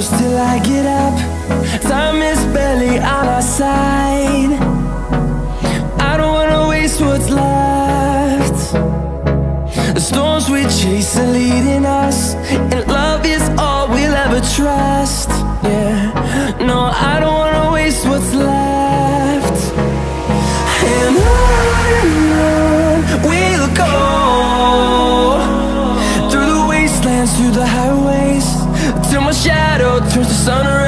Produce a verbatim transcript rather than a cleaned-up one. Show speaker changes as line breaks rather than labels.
close till I get up. Time is barely on our side. I don't wanna waste what's left. The storms we chase are leading us, and love is all we'll ever trust. Yeah, no, I don't wanna waste what's left. And on and on we'll go, through the wastelands, through the highways, till my shadow turns to sun rays.